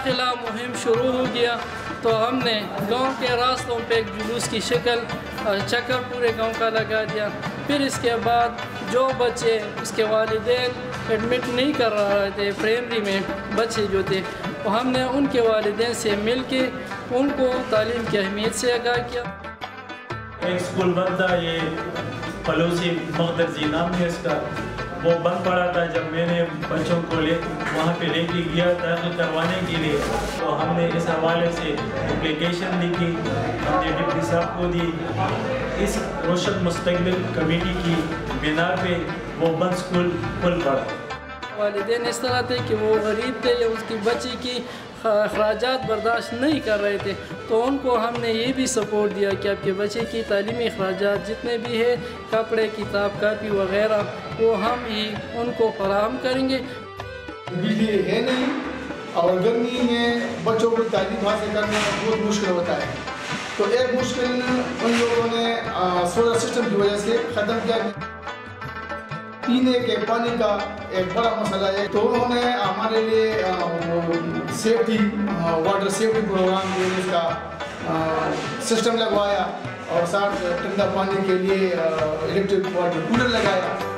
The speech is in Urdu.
داخلہ مہم شروع ہو گیا تو ہم نے گاؤں کے راستوں پہ ایک جلوس کی شکل چکر پورے گاؤں کا لگا دیا. پھر اس کے بعد جو بچے اس کے والدین ایڈمٹ نہیں کر رہے تھے پرائمری میں بچے جو تھے تو ہم نے ان کے والدین سے مل کے ان کو تعلیم کی اہمیت سے آگاہ کیا. ایک اسکول بند تھا، یہ پلوسی مقدرزی نام ہے اس کا، وہ بند پڑا تھا. جب میں نے بچوں کو وہاں پہ لے کے گیا داخل کروانے کے لیے تو ہم نے اس حوالے سے اپلیکیشن لکھی، ہم نے ڈپٹی صاحب کو دی. اس روشن مستقبل کمیٹی کی بنا پہ وہ بند اسکول کھل پڑا. والدین اس طرح تھے کہ وہ غریب تھے یا اس کی بچی کی اخراجات برداشت نہیں کر رہے تھے تو ان کو ہم نے یہ بھی سپورٹ دیا کہ آپ کے بچے کی تعلیمی اخراجات جتنے بھی ہے کپڑے کتاب کاپی وغیرہ وہ ہم ہی ان کو فراہم کریں گے. بجلی ہے نہیں اور گرمی میں بچوں کو تعلیم حاصل کرنا بہت مشکل ہوتا ہے تو ایک مشکل ان لوگوں نے سولر سسٹم کی وجہ سے ختم کیا. پینے کے پانی کا ایک بڑا مسئلہ ہے تو انہوں نے ہمارے لیے سیفٹی واٹر سیفٹی پروگرام جو اس کا سسٹم لگوایا اور ساتھ ٹھنڈا پانی کے لیے الیکٹرک واٹر کولر لگایا.